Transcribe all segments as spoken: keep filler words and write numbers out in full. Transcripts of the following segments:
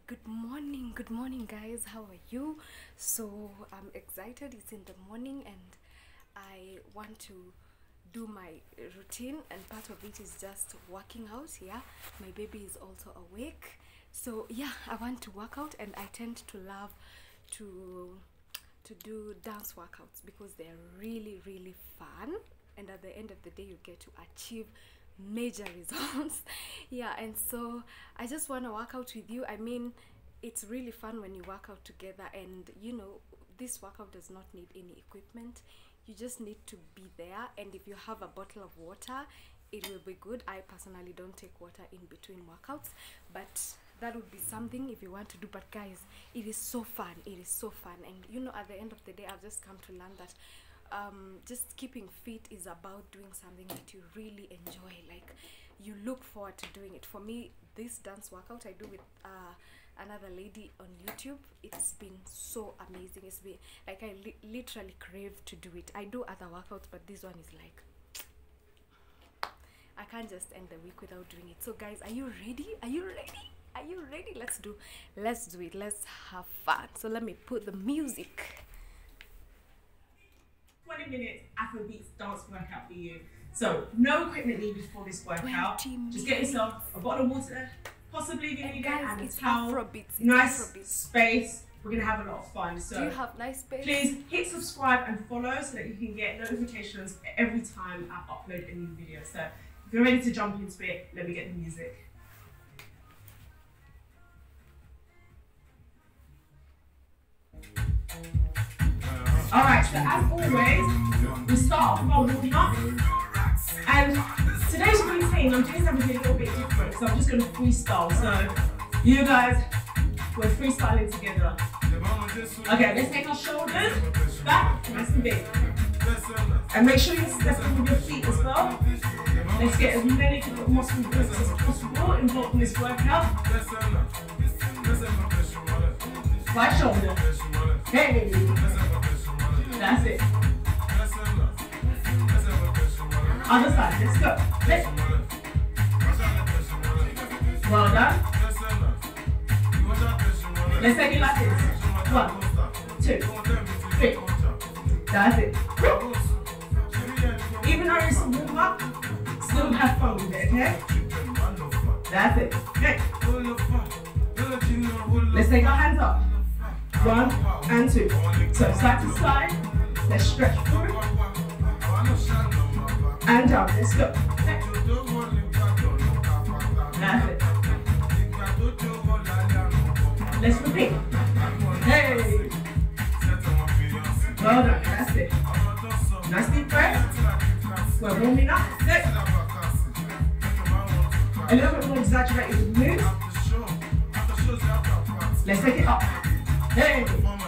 Good morning, good morning, guys. How are you? So, I'm excited. It's in the morning, and I want to do my routine, and part of it is just working out. Yeah, my baby is also awake, so yeah, I want to work out, and I tend to love to to do dance workouts because they're really, really fun, and at the end of the day, you get to achieve major results. Yeah, and so I just want to work out with you. I mean, it's really fun when you work out together, and you know, this workout does not need any equipment. You just need to be there, and if you have a bottle of water, it will be good. I personally don't take water in between workouts, but that would be something if you want to do. But guys, it is so fun. It is so fun, and you know, at the end of the day, I've just come to learn that um just keeping fit is about doing something that you really enjoy, like you look forward to doing it. For me, this dance workout I do with uh another lady on YouTube, it's been so amazing. It's been like I li literally crave to do it. I do other workouts, but this one is like I can't just end the week without doing it. So guys, are you ready? Are you ready? Are you ready? Let's do let's do it. Let's have fun. So let me put the music. twenty minute Afrobeats dance workout for you. So no equipment needed for this workout. Just get yourself a bottle of water, possibly if you need it, and a towel. Afrobeats. It's nice Afrobeats. Space. We're gonna have a lot of fun. So do you have nice space? Please hit subscribe and follow so that you can get notifications every time I upload a new video. So if you're ready to jump into it, let me get the music. Alright, so as always, we start off with our warming up. And today's routine, I'm doing something a little bit different, so I'm just going to freestyle. So, you guys, we're freestyling together. Okay, let's take our shoulders back, nice and big. And make sure you're stepping with your feet as well. Let's get as many muscle groups as possible involved in this workout. Right shoulder. Hey! That's it. Other side, let's go. Let's. Well done. Let's take it like this. One, two, three. That's it. Even though it's a warm up, still have fun with it, okay? That's it. Okay. Let's take our hands up. One and two. So side to side. Let's stretch through. And down. Let's go. Okay. That's it. Let's repeat. Hey. Well done. That's it. Nice deep breath. We're warming up. Good. A little bit more exaggerated with moves. Let's take it up. Hey.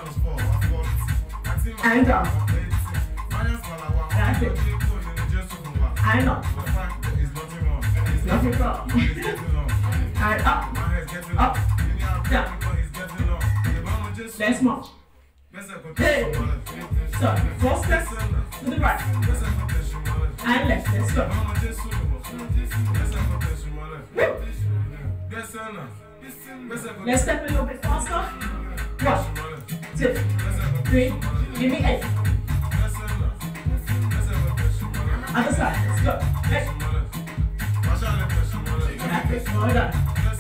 And down. That's it. And up. Nothing wrong. And up. Up. Down. Let's march. Hey. So, four steps to the right. And left. Let's go. Woo. Let's step a little bit faster. One, two, three, give me eight. Other side, let's go. Hey. That's it, well done.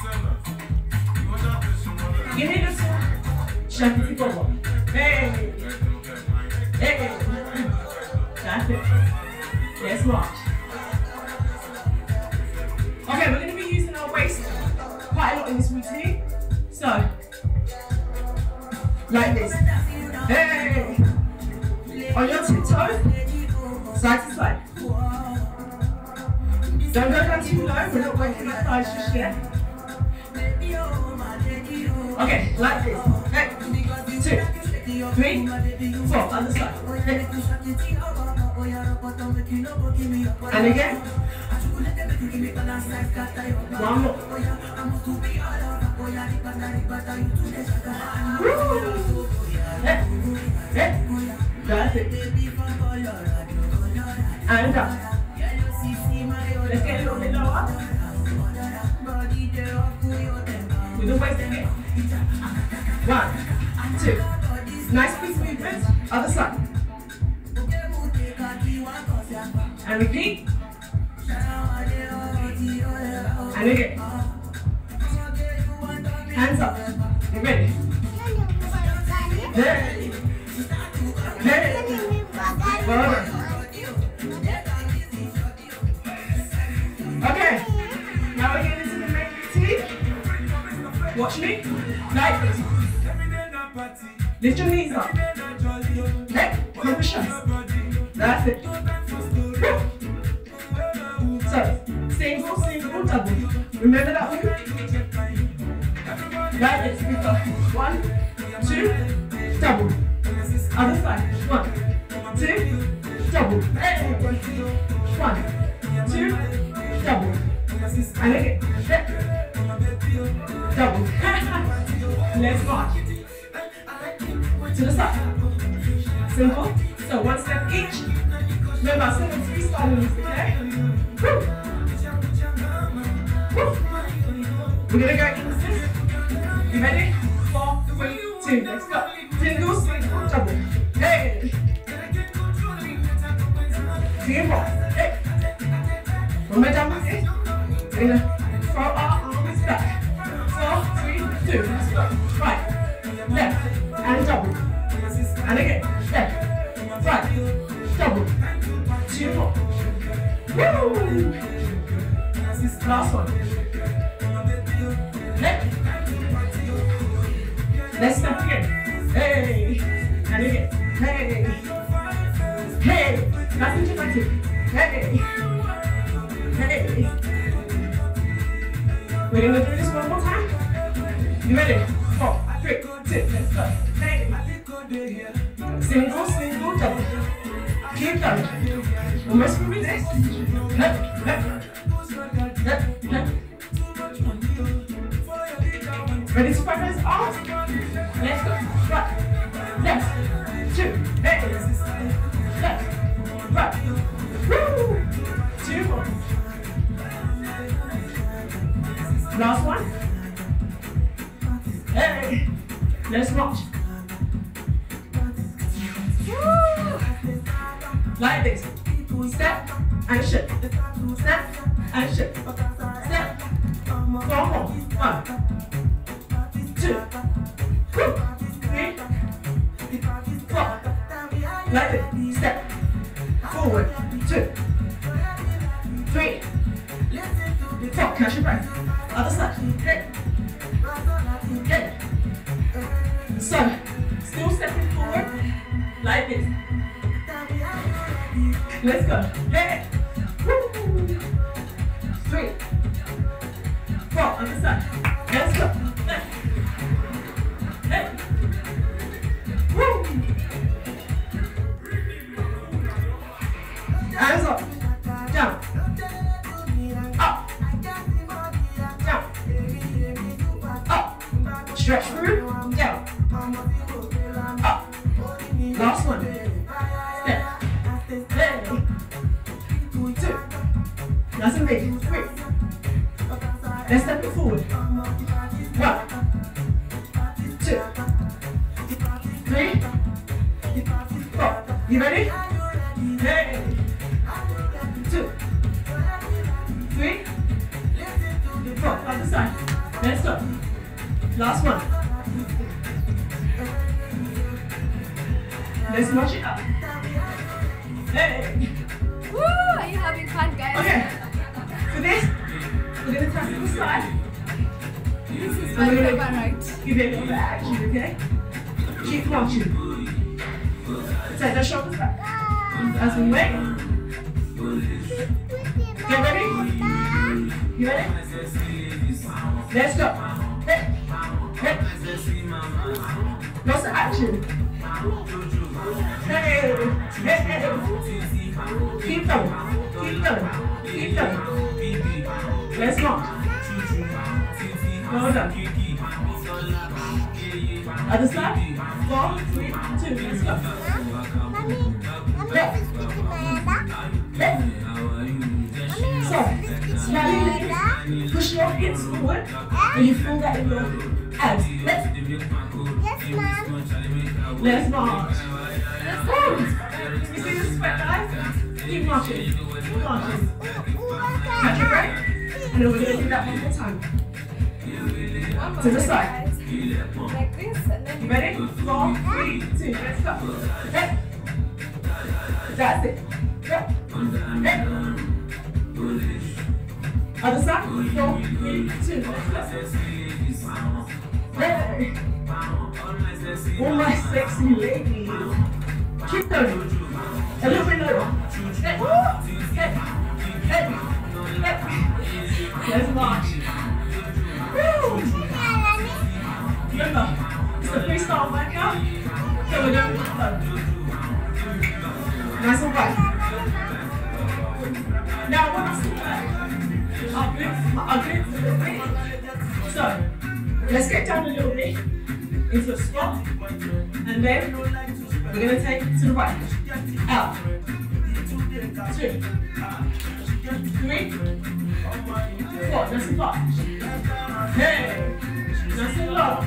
Give me the two. Shake it forward. Hey. Hey. That's it. Let's march. Okay, we're going to be using our waist quite a lot in this routine. So, like this. Hey! On your tiptoes, side to side. Don't go down too low, we're not working our thighs just yet. Okay, like this. Hey, two, three, four, other side. Hey. And again. One more. Woo. Hey, hey, that's it. And down. Let's get a little bit lower. with the waist in it. One, two. Nice quick movement. Other side. And repeat. And again. Hands up. You ready? Hey. Hey. Forward. Okay. Now we're getting into the main routine. Watch me. Like this. Lift your knees up. Okay. Come shots. That's it. So, single, single, double. Remember that one? Right, let's pick up. One, two, double. Other side. One, two, double. Hey. One, two, double. And again. Double. Let's march. To the side. Simple. So one step each. Remember, seven freestyling, okay? Woo. Woo. We're gonna go into this. You ready? Four, three, two. Let's go. Single, single, double. Hey. Three and four. Hey. When we're done with this, we're gonna throw our arms back. Four, three, two. Let's go. Right, left, and double. And again, left, right, double. Two more. Woo! Last one. Left. Let's step again. Hey. And again. Hey. Hey. Nothing dramatic. Hey. Hey. We're gonna do this one more time. You ready? Four, three, two, let's go. Hey. Single, single, double. Keep going. Almost through with this. Left, left, left, left. Ready to find those arms? Let's go. Right, left, two, hey. Left, right. Woo! Two more. Last one. Hey. Let's march. Woo! Like this. Step and shift. Step and shift. Step. Four more. One. Two. Woo. Three. Four. Like this. Step. Forward. Two. Three. Four. Catch your breath. Other side. Hey. Hey. So, still stepping forward. Like this. Let's go. Hey. Woo. Three. Four. Other side. Let's go. Hey. Hey. Woo. Hands up. Down. Up. Down. Up. Stretch through. Down. Up. Last one. Step. Hey. Two. Nice and big. Three. Let's step it forward. One. Two. Three. Four. You ready? Hey. Two. Three. Four. Other side. Let's go. Last one. Let's march it up. Hey. Woo! Are you having fun, guys? Okay. For this, we're going to tap to the side. This is And my we're favorite. going to give it a little bit of action, okay? Keep marching. Take the shoulders back. As we wait. Get ready? You ready? Let's go. Hey. Hey. Lots of action. Hey. Hey. Hey. Keep going. Keep going. Keep going. Let's march. Well done. Other side. Four, three, two. Let's go. Left. Left. So, slightly you push your hips forward and you feel that in your abs. Let's, Yes, Mom. let's march. Woo! You see the sweat, guys? Keep marching. Keep marching. Catch your breath. And then we're going to do that one more time. One more To the time, side. guys. Like this, and then you Ready? Four, three, two, let's go. Hey. That's it. Go. Hey. Other side. Four, three, two, let's go. Hey. Oh, my sexy ladies. Keep going. A little bit lower. Hey. Hey. Hey. Hey. Let's march. Woo. Remember, it's a freestyle workout, so we're going with the flow. Nice and wide. Now I want us to work our glutes, our glutes a little bit. So, let's get down a little bit into a squat, and then we're going to take to the right. Out. Two. Three. Four. Nice and fast. Hey. Nice and low.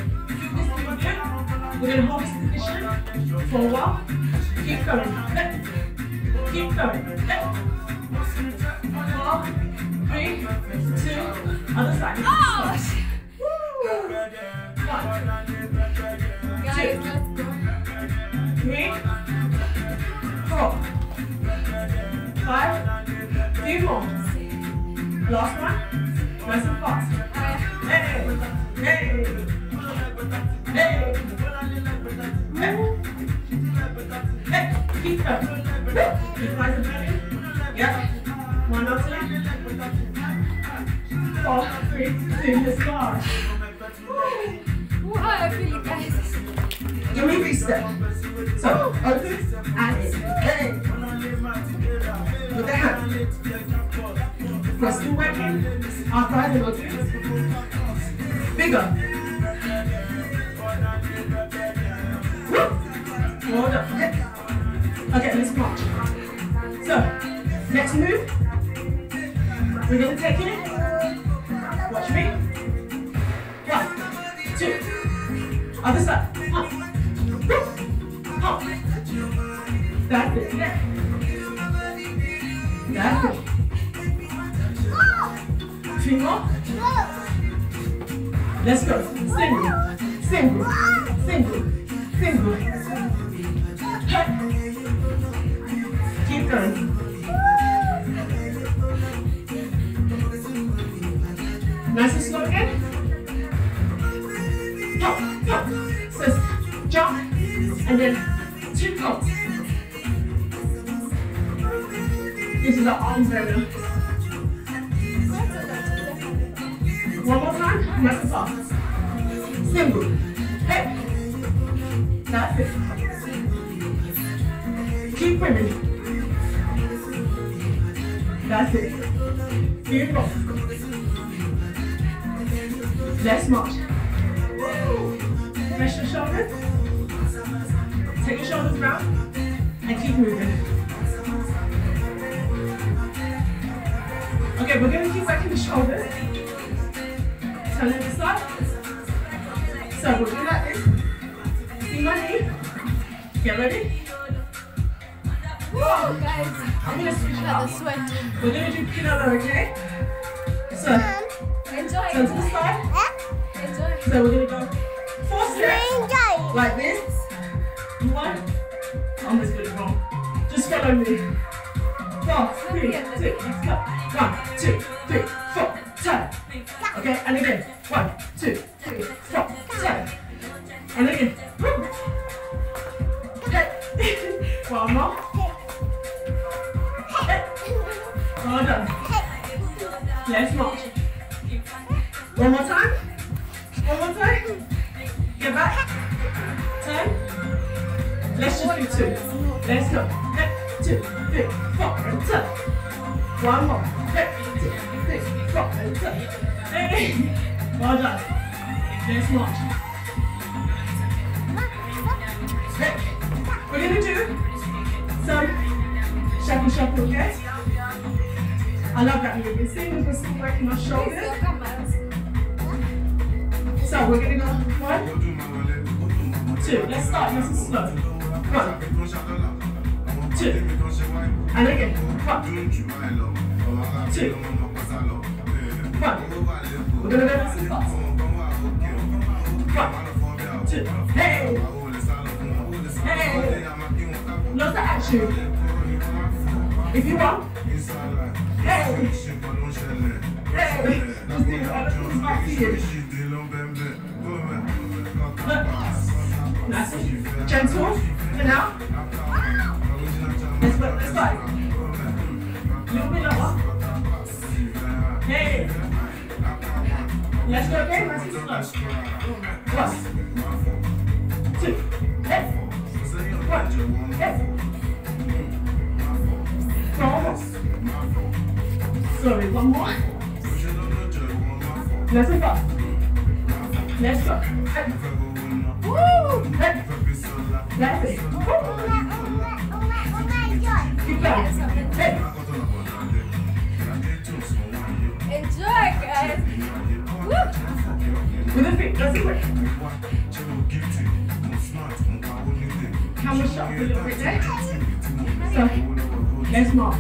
We're going to hold this position for a while. Keep going. Keep going. Four, three, two, other side. oh, Woo. One, guys, let's go. three, four, five, three more. Last one. Nice and fast. Hey, hey, hey, hey, hey, keep going. Keep nice and belly. Yep. One or two. Four, three, two, let's go. Ooh, how I feel, guys. Give me reset. So, open and in. Hey. With the hand. We're still working our thighs and our glutes. Bigger. Woo. Hold up. Okay, let's march. So, next move. We're going to take it. Watch me. One, two. Other side. Up. Woo. Up. That's it. Yeah. That's it. Three more. Let's go. Single. Single. Single. Single. Hey. Keep going. Nice and slow again. Hop, hop. So jump and then two hops. This is our arm burner. One more time. Nice and fast. Single. Hey. That's it. Keep moving. That's it. Beautiful. Let's march. Press your shoulders. Take your shoulders round and keep moving. Okay, we're going to keep working the shoulders. Turn it this side. So we'll do like this. See my knee? Get ready? Whoa, guys. I'm going to switch it The up. sweat. We're going to do pinata, okay? So, Enjoy. turn to the side. Enjoy. So we're going to go four steps. Like this. One. I almost got it wrong. Just follow me. Four, three, two, let's go. One, two, three, four, turn. Okay, and again. One, two, three, four, turn. And again. Woo. Hey. One more. Hey. Well done. Let's march. One more time. One more time. Get back. Turn. Let's just do two. Let's go. Hey. Two, three, four, and turn. One more. Hey. Two, three, four, and turn. Hey. Well done. Let's march. Hey. We're gonna do some shuffle shuffle, okay? I love that movie. See, we're still working our shoulders. So we're gonna go one, two. Let's start nice and slow. One, two, and again. One, two, one. We're gonna go nice and fast. One, two. Hey, hey. Lots of action. If you want. Hey, hey. Just do it. Let's do it back to you. Nice and gentle, and now. Let's go, let's go. Little bit lower. Hey. Let's go again, nice and slow. One, two, hey. One, hey. Almost. Sorry, one more. Let's go. Let's go. Hey. Woo! Hey. That's it. Woo. Keep going. Hey. Enjoy, guys. Woo! With the feet. Let's do it. Camera shot a little bit there. So, let's march.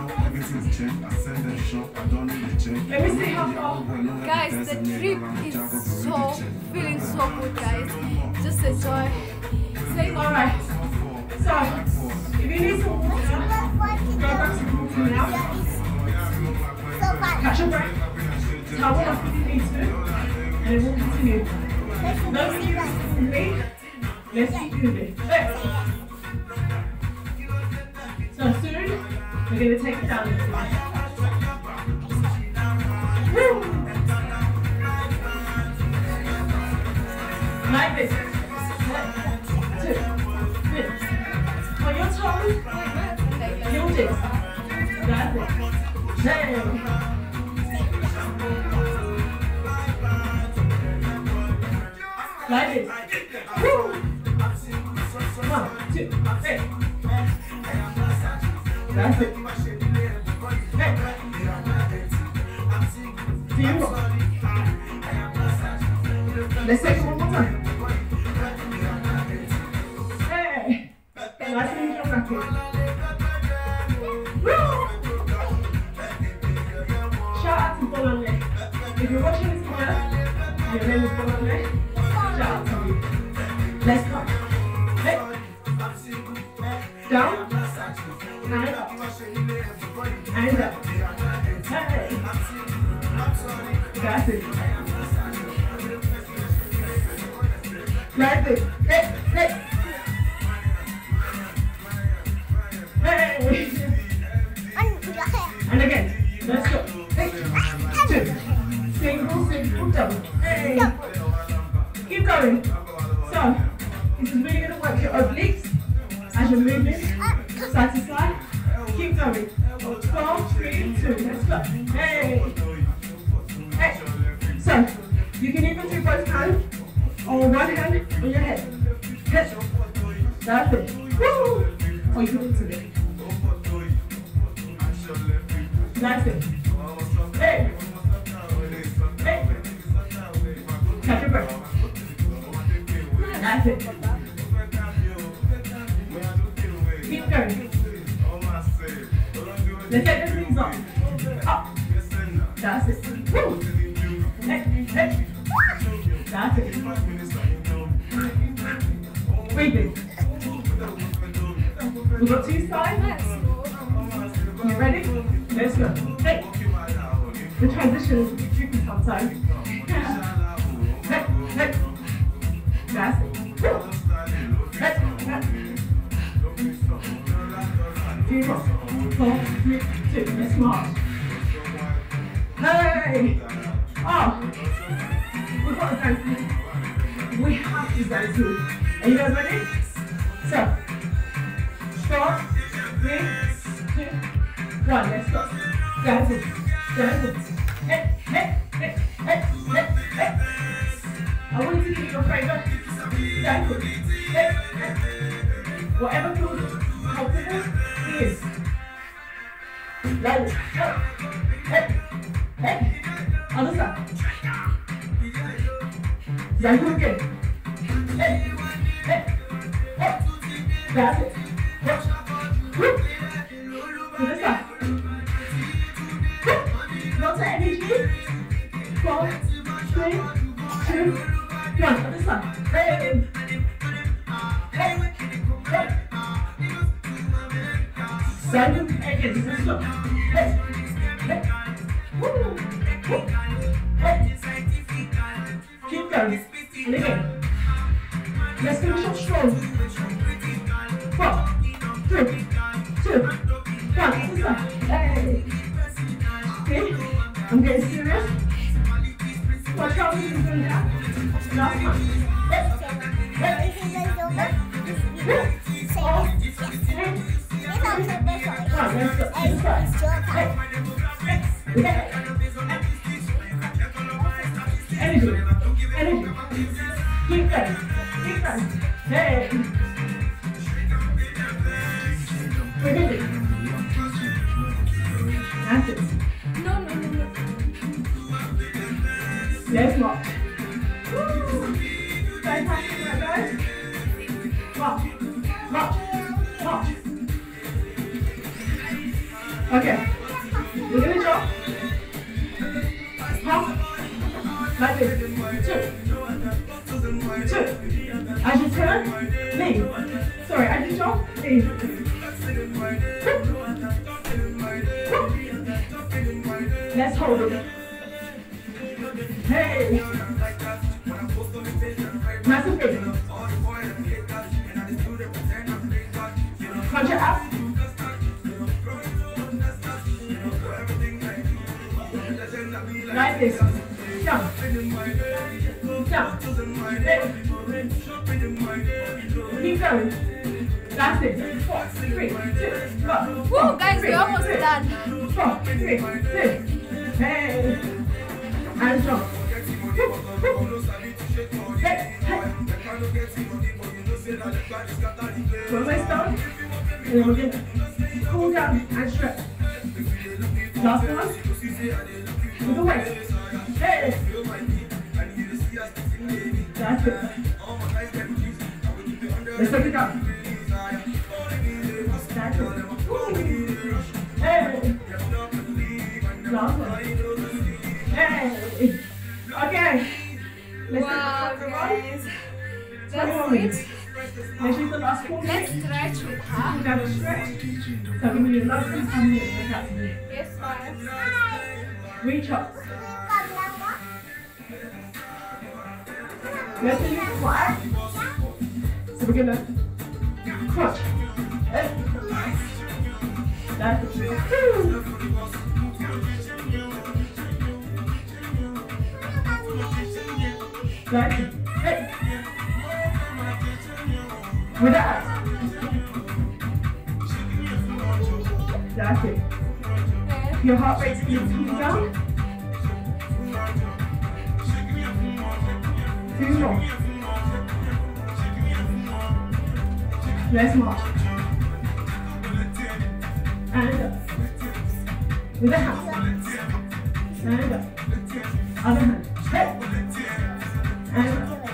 Let me see how far. Guys, the trip is so, feeling so good, guys. Just enjoy. Say Alright. So, if you need some water, go grab some water now. Catch your breath. Towel up if you need to. And then we'll continue. No excuses from me. Let's keep moving. Hey. So soon, we're going to take it down this way. Woo! Like this. One, two, three. On your toes, use it. That's it. Hey. Like this. Woo! One, two, three. That's it. Hey. Few more. Let's take it one more time. Hey. Nice and easy back here. Woo! Shout out to Bolonle. If you're watching this video, your name is Bolonle. Shout out to you. Let's go. Hey. Down. And up. And up. Hey. That's it. That's it. Hey, hey. Hey. And again. Let's go. Hey. Two. Single, single, double. Hey. Keep going. So, this is really going to work your obliques as you're moving side to side. Keep going. Four, three, two. Let's go. Hey. Hey. So, you can even do both hands or one hand on your head. Yes. That's it. Woo! Or you can alternate. That's it. Hey. Hey. Catch your breath. That's it. Keep going. Let's take the knees up. Up. That's it. Woo. Hey, hey. That's it. Breathing. We've got two sides. You ready? Let's go. Hey. The transition is tricky sometimes. Hey, hey. That's it. Woo. Hey, hey. Three more. Four, three, two. Let's march. Hey! Oh! We've got to dance. We have to dance. Are you guys ready? So, four, three, two, one. Let's go. Dance it. Dance it. Hey, hey, hey, hey, hey, hey. I want you to keep your favorite. Dance it. Hey, hey. Whatever feels comfortable, is. Like it. Hey. Other side. Right hook again. Hey. Hey. Hey. That's it. Hey. Whoop. To this side. Whoop. Lots of energy. Four, three, two, one. Other side. Hey. Hey. Hey. Side hook again. This is slow. Hey. Hey. Woo. Woo. Hey. Keep going. And again. Let's finish off strong. Four, three, two, one. Other side. Hey. Okay. I'm getting serious. Watch out if you're doing that. Last one. Hey. Hey. Hey. Four, three, one. Let's go. Let's go. Hey. Hey. Energy. Energy. Keep going. Keep going. Hey. We're good. That's it. No, no, no, no. Let's walk. Woo. Fantastic, my guys. Walk. Walk. Walk. Okay. We're gonna jump. Hop. Like this. Two. Two. As you turn, lean. Sorry, as you jump, lean. Let's hold it. Hey. Massive big. Punch it up. Like this. Jump. Jump. Hey. Keep going. That's it. Four, three, two, one. Woo, guys, three, we're almost three, done. Four, three, two. Hey. And jump. Hey. Hey. One way down. And then we're going to cool down and stretch. Last one. With the waist. Hey. That's it. Let's take it down. That's it. Woo. Hey. Last one. Hey. Okay. Let's Wow, take the guys. twenty-one That's minutes. it. Let's do the last four Let's minutes. stretch with her. We're gonna stretch. So give me your last one. I'm going to look at me. Yes, ma'am. Reach up. Let's do it flat. So we're gonna crunch. Hey. That's it. Woo. That's it. Hey. With that. That's it. Your heart rate's going to keep down. Two more. Let's march. And up. With a hand. And up. Other hand. Hey. And up.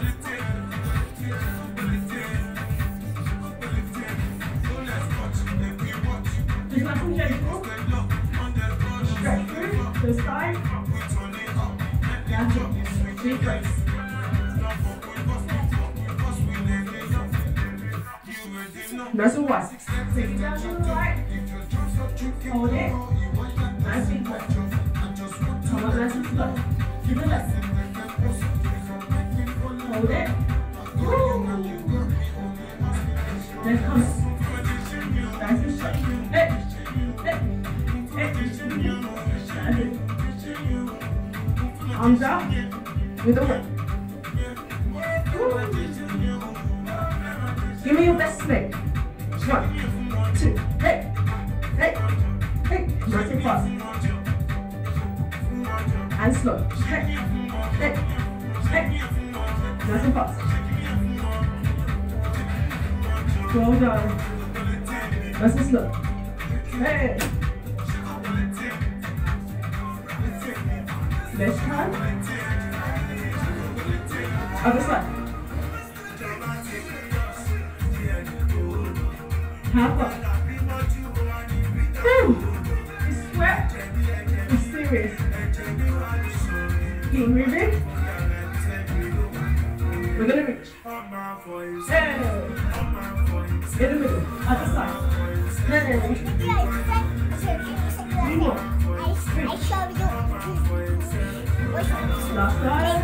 Just nice and gentle. Stretch through the side. That's it. Deep breaths. Nice and wide. Take it down to the right. Hold it. Nice and quick. Come up nice and slow. To the left. Hold it. Woo. Then come up. Nice and slow. Hey. Hey. Hey. That's it. Arms out. With the whip. Woo. Give me your best swing. One, two, hey, hey, hey, nice and fast. And slow. Hey, hey, hey, nice and fast. Slow down. Nice and slow. Hey. Next time. Other side. Half up. Whew. You sweat. It's serious. Keep moving. We're gonna reach. Hey. In the middle. Other side. Hey. One more. I show you. Last time.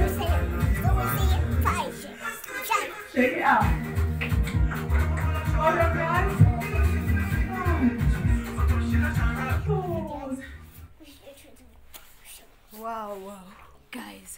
Shake it out. Well done, guys. Pause. Wow, wow, guys.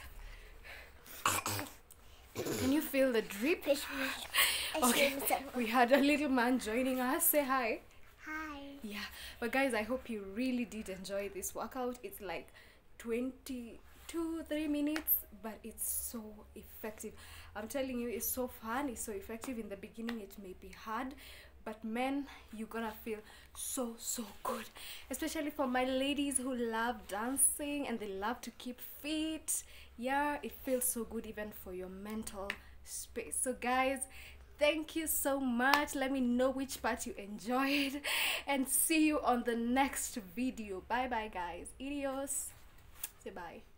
Can you feel the drip? Okay, we had a little man joining us. Say hi. Hi. Yeah, but guys, I hope you really did enjoy this workout. It's like twenty-two, three minutes, but it's so effective. I'm telling you, it's so fun, it's so effective. In the beginning it may be hard, but man, you're gonna feel so so good, especially for my ladies who love dancing and they love to keep fit. Yeah, it feels so good even for your mental space. So guys, thank you so much. Let me know which part you enjoyed and see you on the next video. Bye bye guys. Adios. Say bye.